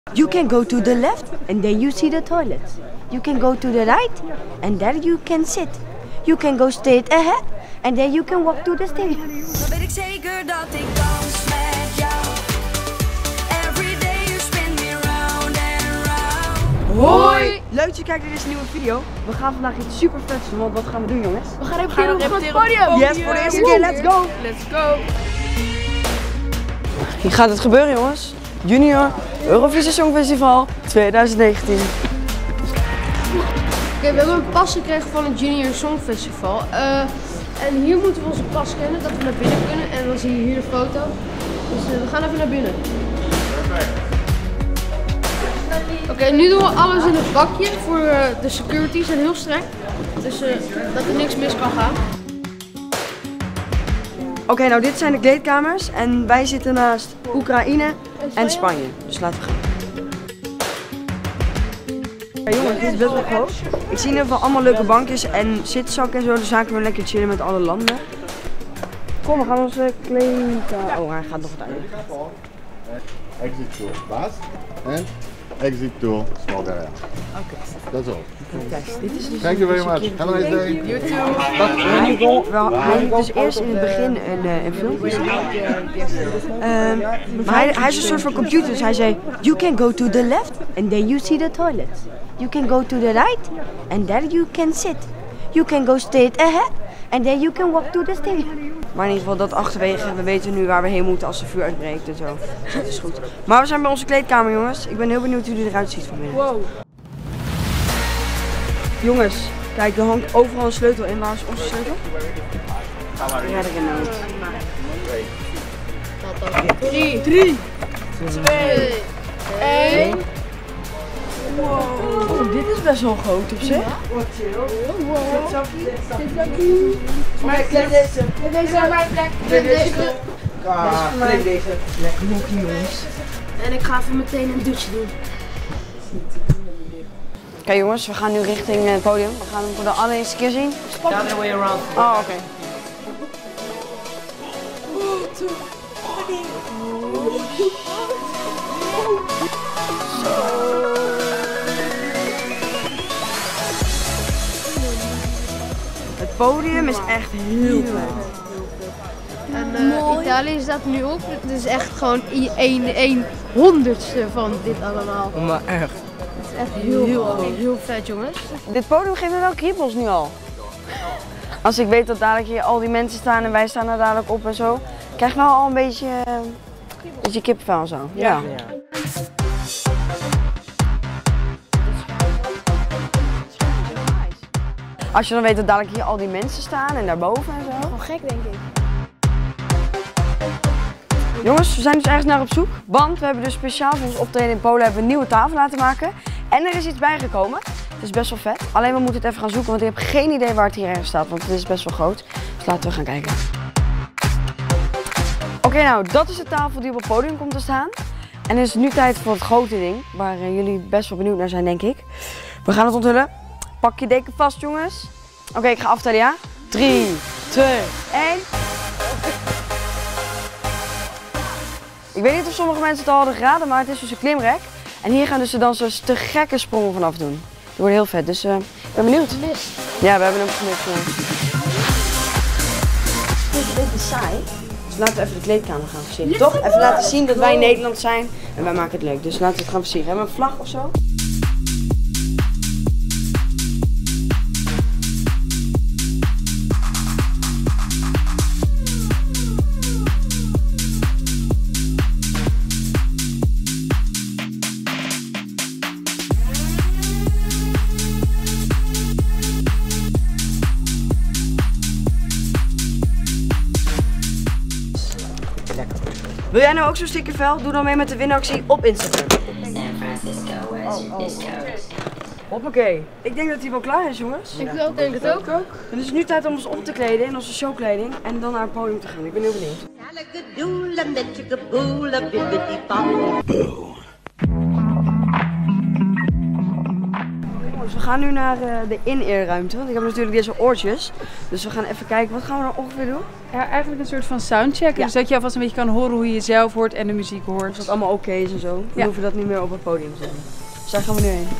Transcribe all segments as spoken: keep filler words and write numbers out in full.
You can go to the left and then you see the toilets. You can go to the right and there you can sit. You can go straight ahead and then you can walk to the stadium. Dan weet ik zeker dat ik dans met jou. Every day you spin me round and round. Hoi! Leuk dat je kijkt naar deze nieuwe video. We gaan vandaag iets super vets doen, want wat gaan we doen, jongens? We gaan repeteren op het podium. Yes, voor de eerste keer, let's go! Let's go! Hier gaat het gebeuren, jongens. Junior Eurovisie Songfestival twintig negentien. Oké, okay, we hebben een pas gekregen van het Junior Songfestival. Uh, en hier moeten we onze pas scannen, dat we naar binnen kunnen. En dan zie je hier de foto. Dus uh, we gaan even naar binnen. Oké, okay, nu doen we alles in het bakje voor uh, de security, zijn heel streng. Dus uh, dat er niks mis kan gaan. Oké, okay, nou dit zijn de kleedkamers en wij zitten naast Oekraïne en Spanje. Dus laten we gaan. Ja, jongens, dit is best wel groot. Ik zie in ieder geval allemaal leuke bankjes en zitzakken en zo, dus daar kunnen we lekker chillen met alle landen. Kom, we gaan onze kleedkamer... Oh, hij gaat nog wat uit. Exit to Bas en exit to Smolderij. Oké. Dat is al. Dit is dus Thank you very much. Have a nice day. You too. Hij liet dus eerst in het begin een, uh, een filmpje zien. Um, maar hij, hij is een soort van computer, dus hij zei: You can go to the left and then you see the toilets. You can go to the right and there you can sit. You can go straight ahead and then you can walk to the stadium. Maar in ieder geval dat achterwege, we weten nu waar we heen moeten als de vuur uitbreekt en zo. Dus dat is goed. Maar we zijn bij onze kleedkamer, jongens. Ik ben heel benieuwd hoe die eruit ziet van binnen. Wow. Jongens, kijk, er hangt overal een sleutel in. Waar is onze sleutel? Ja, dat ken ik. Drie, drie, twee, één. Wow. Oh, dit is best wel groot op zich. Wow. Maar ik leg deze. Deze is mijn plek. Deze. Ah, leg deze. Lekker monkey, jongens. En ik ga even meteen een dutje doen. Oké okay, jongens, we gaan nu richting het podium. We gaan hem voor de allereerste keer zien. The other way around. Oh, oké. Okay. Het podium is echt heel klein. En uh, Italië staat nu op. Het is echt gewoon een, een honderdste van dit allemaal. Maar echt. Het is echt heel, heel, heel, heel vet, jongens. Dit podium geeft me wel kriebels nu al. Als ik weet dat dadelijk hier al die mensen staan en wij staan er dadelijk op en zo, krijg ik wel al een beetje, uh, een beetje kippenvel en zo. Ja. Ja. Ja. Als je dan weet dat dadelijk hier al die mensen staan en daarboven en zo. Gewoon gek, denk ik. Jongens, we zijn dus ergens naar op zoek, want we hebben dus speciaal voor ons optreden in Polen hebben we een nieuwe tafel laten maken. En er is iets bijgekomen. Het is best wel vet. Alleen we moeten het even gaan zoeken, want ik heb geen idee waar het hier ergens staat, want het is best wel groot. Dus laten we gaan kijken. Oké, okay, nou dat is de tafel die op het podium komt te staan. En het is nu tijd voor het grote ding, waar uh, jullie best wel benieuwd naar zijn, denk ik. We gaan het onthullen. Pak je deken vast, jongens. Oké, okay, ik ga aftellen, ja? drie, twee, één. Ik weet niet of sommige mensen het al hadden geraden, maar het is dus een klimrek. En hier gaan dus de dansers te gekke sprongen vanaf doen. Die worden heel vet, dus uh, ik ben benieuwd. Gemist. Ja, we hebben hem gemist, jongens. Het is een beetje saai. Dus laten we even de kleedkamer gaan versieren. Toch? Even laten zien dat wij in Nederland zijn en wij maken het leuk. Dus laten we het gaan versieren. Hebben we een vlag of zo? Wil jij nou ook zo'n stickervel? Doe dan mee met de winactie op Instagram. Oh, oh. Hoppakee. Ik denk dat hij wel klaar is, jongens. Ik ook, denk het ook. ook. Het is nu tijd om ons om te kleden in onze showkleding en dan naar het podium te gaan. Ik ben heel benieuwd. Jongens, we gaan nu naar uh, de in-ear ruimte, want ik heb natuurlijk deze oortjes. Dus we gaan even kijken, wat gaan we dan ongeveer doen? Ja, eigenlijk een soort van soundcheck. Ja. Dus dat je alvast een beetje kan horen hoe je jezelf hoort en de muziek hoort. Als dat allemaal oké is en zo, dan Ja. hoeven we dat niet meer op het podium te zeggen. Dus daar gaan we nu heen.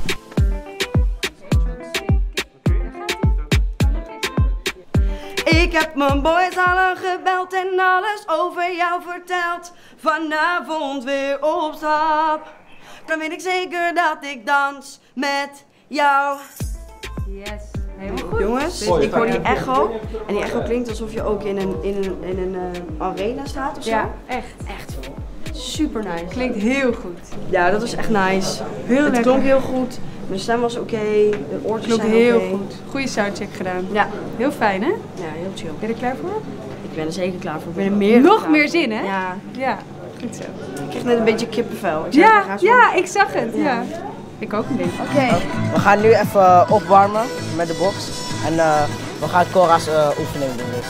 Ik heb mijn boys allen gebeld en alles over jou verteld. Vanavond weer op stap. Dan weet ik zeker dat ik dans met jou. Yes, helemaal goed. Jongens, ik hoor die echo. En die echo klinkt alsof je ook in een, in een, in een uh, arena staat of zo. Ja, echt. Echt super nice. Klinkt heel goed. Ja, dat was echt nice. Heel Het lekker. klonk heel goed. Mijn stem was oké. De oortjes Klonk zijn heel oké. goed. Goede soundcheck gedaan. Ja. Heel fijn, hè? Ja, heel chill. Ben je er klaar voor? Ik ben er zeker klaar voor. Ik ben er meer Nog klaar meer voor. zin, hè? Ja. Ja, goed zo. Ik kreeg net een beetje kippenvel. Ik zei, Ja, ga zo- ja, ik zag het. Ja. Ja. Ik ook een beetje. Oké. We gaan nu even opwarmen met de box. En uh, we gaan Cora's uh, oefening doen dus.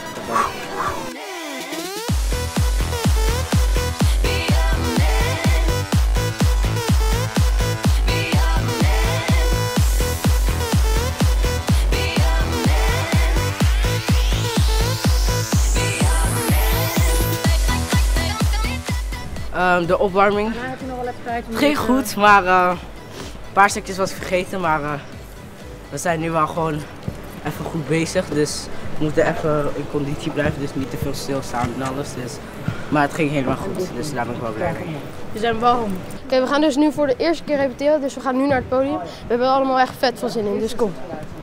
Um, de opwarming. Het ging goed, maar uh, een paar stukjes was ik vergeten. Maar uh, we zijn nu wel gewoon even goed bezig. Dus we moeten even in conditie blijven. Dus niet te veel stilstaan en alles. Dus, maar het ging helemaal goed. Dus daar ben ik wel blij mee. We zijn warm. Oké, okay, we gaan dus nu voor de eerste keer repeteren. Dus we gaan nu naar het podium. We hebben er allemaal echt vet veel zin in. Dus kom.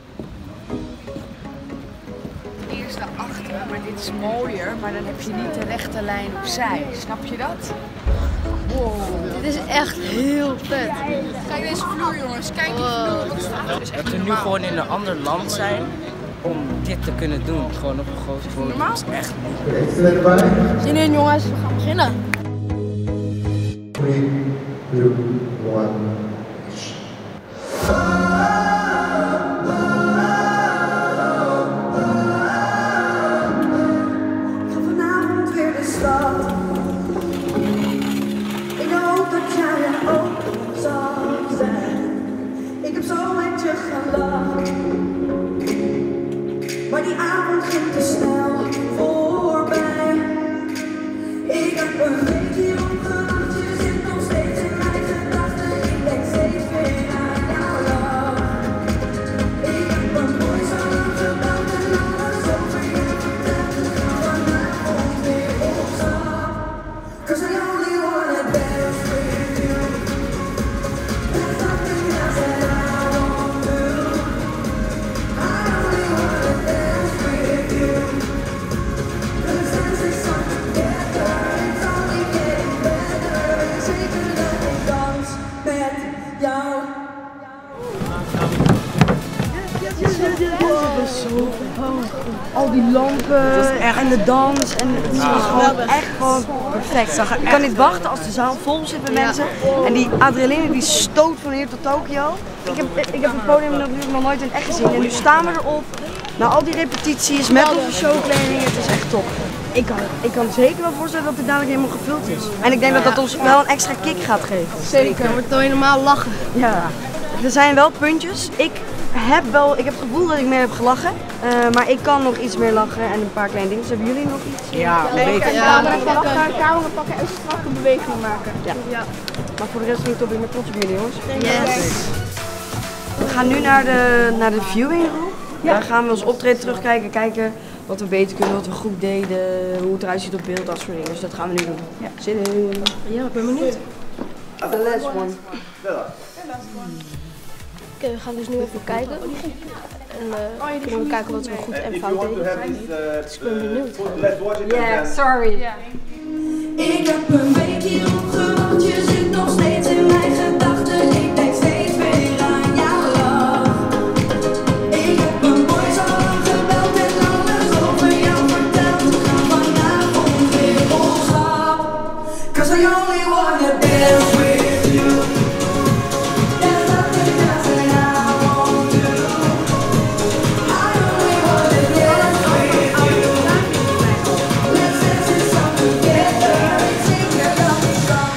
Eerst naar achteren, maar dit is mooier, maar dan heb je niet de rechte lijn opzij. Snap je dat? Wow. Dit is echt heel vet. Kijk deze vloer, jongens. Kijk die vloer. Wat staat er? Dat we nu gewoon in een ander land zijn om dit te kunnen doen. Gewoon op een groot podium. Dat is echt Zin in, jongens. We gaan beginnen. three, two, one. Vanavond weer de stad. Ik hoop dat jij er ook zal zijn. Ik heb zo met je gelachen. Maar die avond ging te snel voorbij. Ik heb een week hier opgewacht. Je zit nog steeds in mijn gedachten. Ik denk steeds weer aan jouw lach. Ik heb een mooi zo lang gebeld en alles over je verteld. Vanavond weer op stap. 'Cause I only wanna dance with you. There's nothing else that I won't do. I only wanna dance with you. 'Cause dancing song together, it's only getting better. Zeker dat ik dans met jou. Al die lampen en de dans en het is gewoon echt gewoon perfect. Ik kan niet wachten als de zaal vol zit met mensen. En die adrenaline die stoot van hier tot Tokio. Ik heb, ik heb het podium natuurlijk nog nooit in echt gezien en nu staan we erop. Na al die repetities met onze showkleding, het is echt top. Ik kan, ik kan zeker wel voorstellen dat dit dadelijk helemaal gevuld is. En ik denk dat dat ons wel een extra kick gaat geven. Zeker. Wordt het helemaal lachen. Ja, er zijn wel puntjes. Ik heb wel, ik heb het gevoel dat ik meer heb gelachen. Uh, maar ik kan nog iets meer lachen en een paar kleine dingen. Hebben jullie nog iets? ja, een beetje. Ja, maar Camera pakken en strakke beweging maken. Ja. Maar voor de rest ben ik toch weer trots op jullie, jongens. yes. We gaan nu naar de, naar de viewing room. Daar gaan we ons optreden terugkijken, kijken wat we beter kunnen, wat we goed deden, hoe het eruit ziet op beeld, dat soort dingen. Dus dat gaan we nu doen. Ja. Zin in. Ja, ik ben benieuwd. The last one. Oké, we gaan dus nu even kijken. En uh, kunnen we kijken wat we goed en fout deden. Dus ik ben benieuwd. Yeah, sorry. Ik heb een week hier opgewacht. Je zit nog steeds in mijn gedachten. Ik denk steeds weer aan jouw lach. Ik heb een mooi zo lang gebeld en alles over jou verteld. Vanavond weer op stap. 'Cause I only wanna dance with you. There's nothing else that I won't do. I only wanna dance with you. Let's dance this song together. It's in your love song.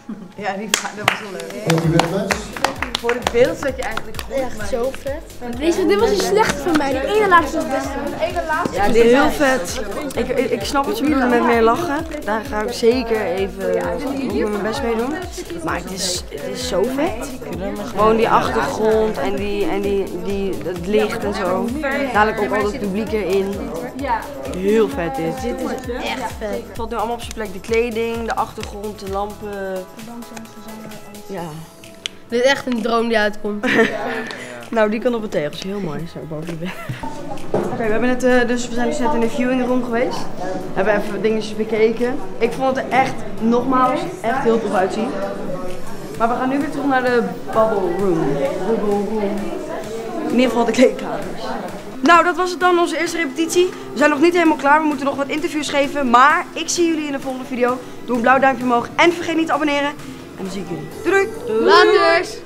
Ja, die, dat was wel leuk. Thank you very much. Voor het beeld zat je eigenlijk goed. Echt zo vet. Deze, dit was een slechte van mij. Die ene laatste was best. De ene laatste. Ja, dit is heel vet. Ik, ik, ik snap wat ze bedoelen met meer lachen. Daar ga ik zeker even ook mijn best mee doen. Maar het is, het is zo vet. Gewoon die achtergrond en, die, en die, die, het licht en zo. Dadelijk ook al het publiek erin. Heel vet dit. Dit is echt vet. Het valt nu allemaal op zijn plek. De kleding, de achtergrond, de lampen. Ja. Dit is echt een droom die uitkomt. Nou, die kan op het tegels. Heel mooi, zo boven die bed. Oké, we hebben net, uh, dus we zijn dus net in de viewing room geweest. We hebben even wat dingetjes bekeken. Ik vond het er echt, nogmaals, echt heel tof uitzien. Maar we gaan nu weer terug naar de bubble room. Bubble room. In ieder geval de kleedkamers. Nou, dat was het dan, onze eerste repetitie. We zijn nog niet helemaal klaar, we moeten nog wat interviews geven. Maar ik zie jullie in de volgende video. Doe een blauw duimpje omhoog en vergeet niet te abonneren. En dan zie ik jullie. Doei doei! Laters!